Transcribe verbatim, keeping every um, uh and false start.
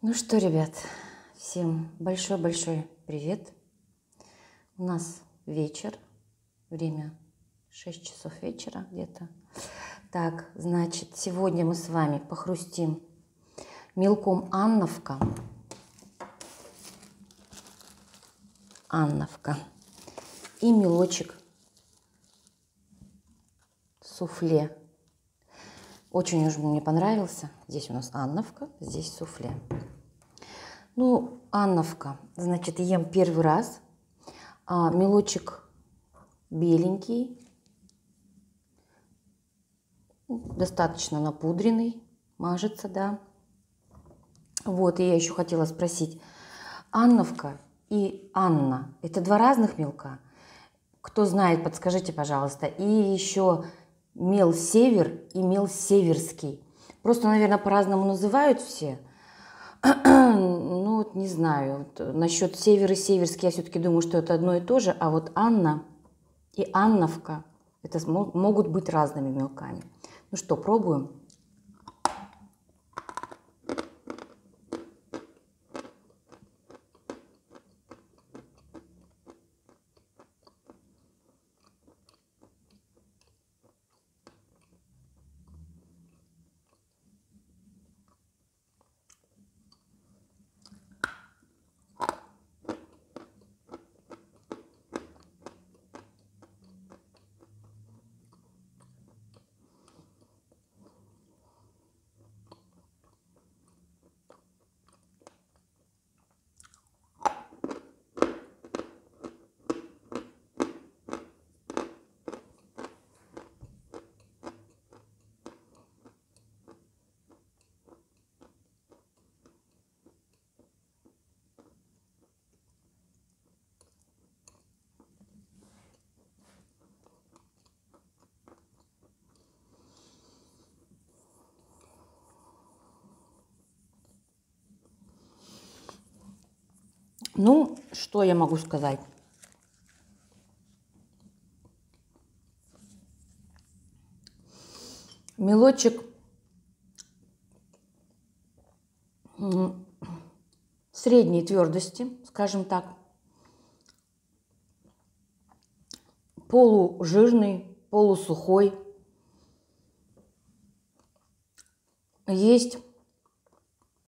Ну что, ребят, всем большой-большой привет. У нас вечер, время шесть часов вечера где-то. Так, значит, сегодня мы с вами похрустим мелком Анновка. Анновка. И мелочек суфле. Очень уж мне понравился. Здесь у нас Анновка, здесь суфле. Ну, Анновка, значит, ем первый раз. А, мелочек беленький, достаточно напудренный, мажется, да. Вот, и я еще хотела спросить, Анновка и Анна – это два разных мелка? Кто знает, подскажите, пожалуйста. И еще мел север и мел северский. Просто, наверное, по-разному называют все. Ну, вот не знаю. Вот насчет север и северский я все-таки думаю, что это одно и то же. А вот Анна и Анновка – это могут быть разными мелками. Ну что, пробуем? Ну, что я могу сказать? Мелочек средней твердости, скажем так. Полужирный, полусухой. Есть